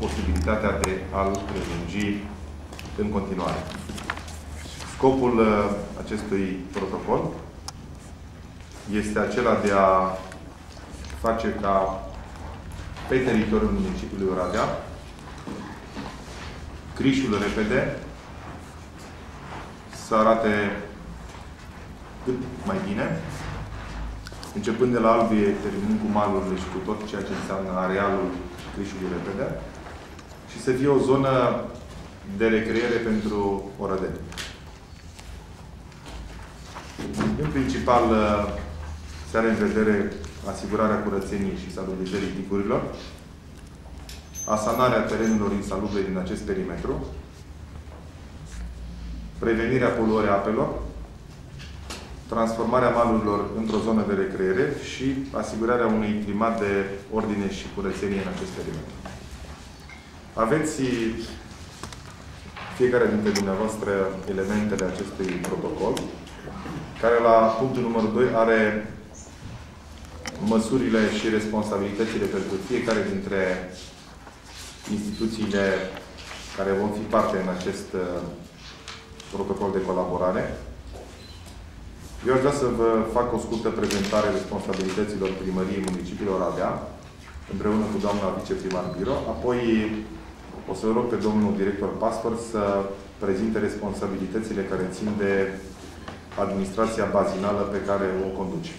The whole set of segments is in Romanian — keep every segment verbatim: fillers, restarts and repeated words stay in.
posibilitatea de a-l prelungi în continuare. Scopul acestui protocol este acela de a face ca pe teritoriul municipiului Oradea Crișul Repede să arate cât mai bine, începând de la Albie, terminând cu malurile și cu tot ceea ce înseamnă arealul Crișului Repede, și să fie o zonă de recreere pentru oradeni. În principal, se are în vedere asigurarea curățeniei și salubrizării digurilor, asanarea terenurilor insalubre din acest perimetru, prevenirea poluării apelor, transformarea malurilor într-o zonă de recreere și asigurarea unui climat de ordine și curățenie în acest perimetru. Aveți fiecare dintre dumneavoastră elementele acestui protocol, care la punctul numărul doi are măsurile și responsabilitățile pentru fiecare dintre instituțiile care vor fi parte în acest protocol de colaborare. Eu aș vrea să vă fac o scurtă prezentare responsabilităților Primăriei Municipiului Oradea, împreună cu doamna viceprimar Biro. Apoi o să rog pe domnul director Pastor să prezinte responsabilitățile care țin de administrația bazinală pe care o conduce.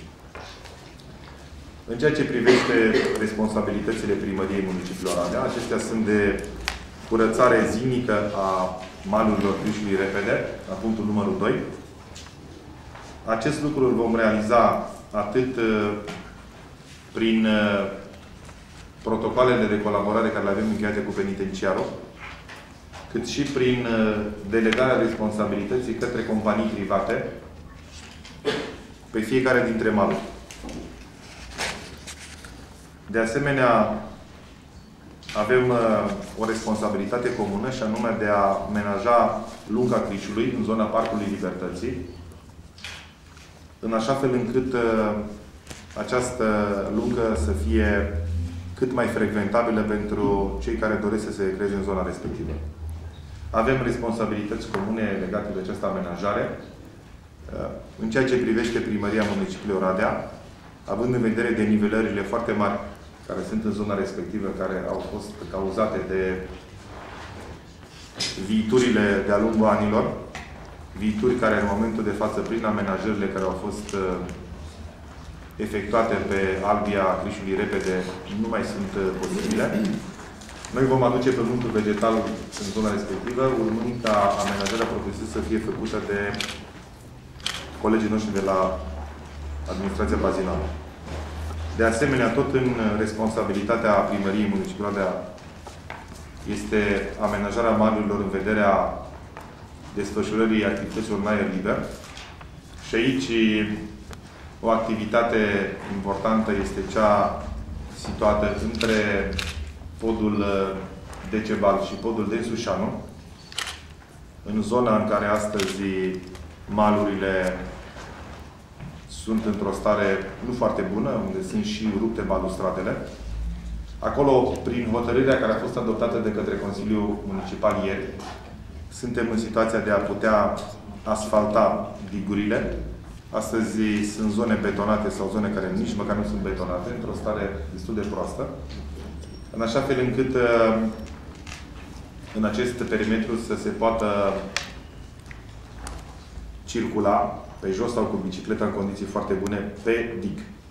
În ceea ce privește responsabilitățile Primăriei Municipiului Oradea, acestea sunt de curățare zilnică a malurilor Crișului Repede, la punctul numărul doi. Acest lucru îl vom realiza atât prin protocoalele de colaborare care le avem încheiate cu penitenciarul, cât și prin delegarea responsabilității către companii private pe fiecare dintre maluri. De asemenea, avem o responsabilitate comună și anume de a menaja lunga Crișului în zona Parcului Libertății, în așa fel încât uh, această lungă să fie cât mai frecventabilă pentru cei care doresc să se recreeze în zona respectivă. Avem responsabilități comune legate de această amenajare. Uh, în ceea ce privește Primăria Municipiului Oradea, având în vedere denivelările foarte mari care sunt în zona respectivă, care au fost cauzate de viiturile de-a lungul anilor, viituri care în momentul de față, prin amenajările care au fost uh, efectuate pe Albia Crișului Repede, nu mai sunt uh, posibile. Noi vom aduce pământul vegetal în zona respectivă, urmând ca amenajarea propriu-zisă să fie făcută de colegii noștri de la administrația bazinală. De asemenea, tot în responsabilitatea Primăriei Municipiului Oradea este amenajarea malurilor în vederea desfășurării activităților în aer liber. Și aici o activitate importantă este cea situată între podul Decebal și podul Densușanu, în zona în care astăzi malurile sunt într-o stare nu foarte bună, unde sunt și rupte balustradele. Acolo, prin hotărârea care a fost adoptată de către Consiliul Municipal ieri, suntem în situația de a putea asfalta digurile. Astăzi sunt zone betonate sau zone care nici măcar nu sunt betonate, într-o stare destul de proastă. În așa fel încât în acest perimetru să se poată circula pe jos sau cu bicicleta în condiții foarte bune pe dig.